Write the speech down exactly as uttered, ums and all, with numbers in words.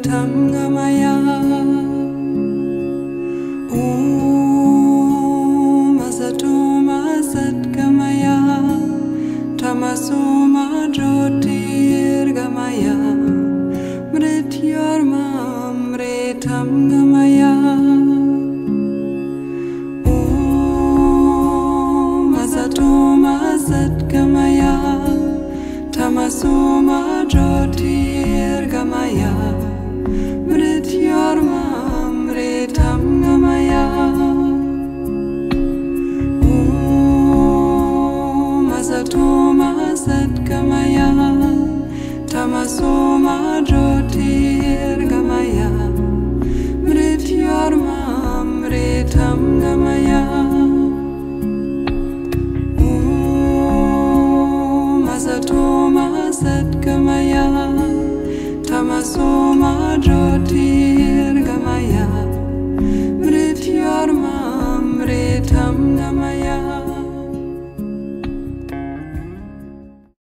Amritam Gamaya Om Asatoma Satgamaya Tamasoma Jyotirgamaya Mrityorma Amritam Gamaya Om Asatoma Satgamaya Tamasoma Jyotirgamaya Mrityorma Amritam Gamaya Om Asatoma Satgamaya Tamasoma Jyotirgamaya Mrityorma Amritam Gamaya Om Asatoma Satgamaya Tamasoma Jyotirgamaya